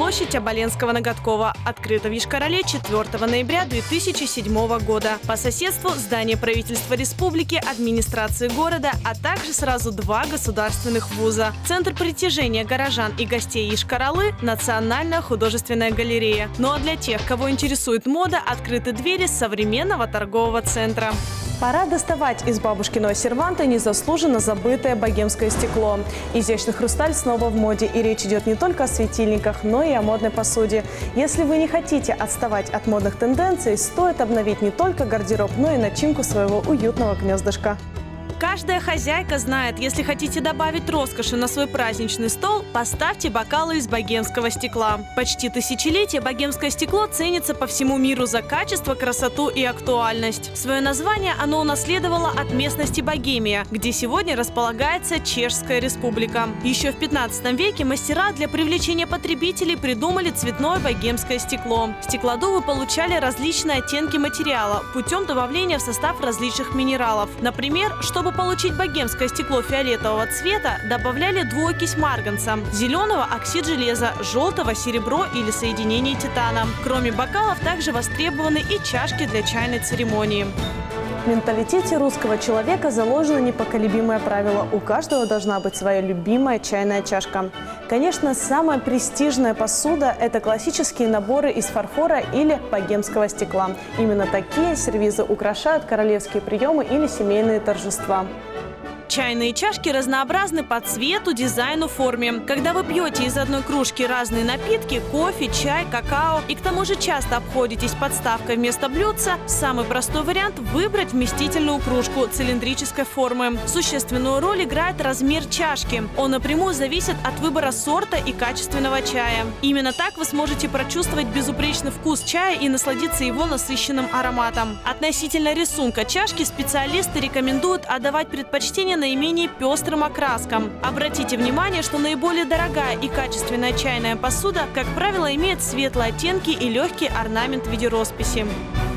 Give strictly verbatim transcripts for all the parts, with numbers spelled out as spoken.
площадь Оболенского-Ноготкова. Открыта в Йошкар-Оле четвёртого ноября две тысячи седьмого года. По соседству здание правительства республики, администрации города, а также сразу два государственных вуза. Центр притяжения горожан и гостей Йошкар-Олы – Национальная художественная галерея. Ну а для тех, кого интересует мода, открыты двери современного торгового центра. Пора доставать из бабушкиного серванта незаслуженно забытое богемское стекло. Изящный хрусталь снова в моде, и речь идет не только о светильниках, но и о модной посуде. Если вы не хотите отставать от модных тенденций, стоит обновить не только гардероб, но и начинку своего уютного гнездышка. Каждая хозяйка знает, если хотите добавить роскоши на свой праздничный стол, поставьте бокалы из богемского стекла. Почти тысячелетие богемское стекло ценится по всему миру за качество, красоту и актуальность. Свое название оно унаследовало от местности Богемия, где сегодня располагается Чешская Республика. Еще в пятнадцатом веке мастера для привлечения потребителей придумали цветное богемское стекло. Стеклодувы получали различные оттенки материала путем добавления в состав различных минералов. Например, чтобы Чтобы получить богемское стекло фиолетового цвета, добавляли двуокись марганца, зеленого – оксид железа, желтого – серебро или соединение титана. Кроме бокалов, также востребованы и чашки для чайной церемонии. В менталитете русского человека заложено непоколебимое правило – у каждого должна быть своя любимая чайная чашка. Конечно, самая престижная посуда – это классические наборы из фарфора или богемского стекла. Именно такие сервизы украшают королевские приемы или семейные торжества. Чайные чашки разнообразны по цвету, дизайну, форме. Когда вы пьете из одной кружки разные напитки – кофе, чай, какао, и к тому же часто обходитесь подставкой вместо блюдца, самый простой вариант – выбрать вместительную кружку цилиндрической формы. Существенную роль играет размер чашки. Он напрямую зависит от выбора сорта и качественного чая. Именно так вы сможете прочувствовать безупречный вкус чая и насладиться его насыщенным ароматом. Относительно рисунка чашки специалисты рекомендуют отдавать предпочтение наименее пестрым окраскам. Обратите внимание, что наиболее дорогая и качественная чайная посуда, как правило, имеет светлые оттенки и легкий орнамент в виде росписи.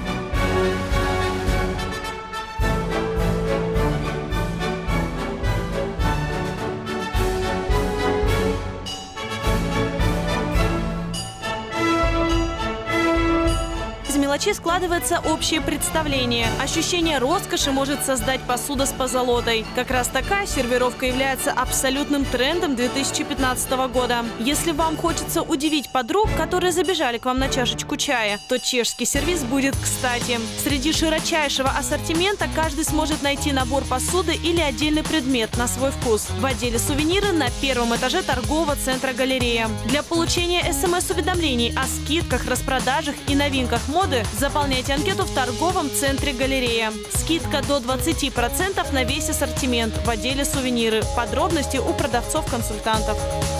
Из мелочей складывается общее представление. Ощущение роскоши может создать посуда с позолотой. Как раз такая сервировка является абсолютным трендом две тысячи пятнадцатого года. Если вам хочется удивить подруг, которые забежали к вам на чашечку чая, то чешский сервиз будет кстати. Среди широчайшего ассортимента каждый сможет найти набор посуды или отдельный предмет на свой вкус. В отделе «Сувениры» на первом этаже торгового центра «Галерея». Для получения эс эм эс-уведомлений о скидках, распродажах и новинках моды заполняйте анкету в торговом центре «Галерея». Скидка до двадцати процентов на весь ассортимент в отделе «Сувениры». Подробности у продавцов-консультантов.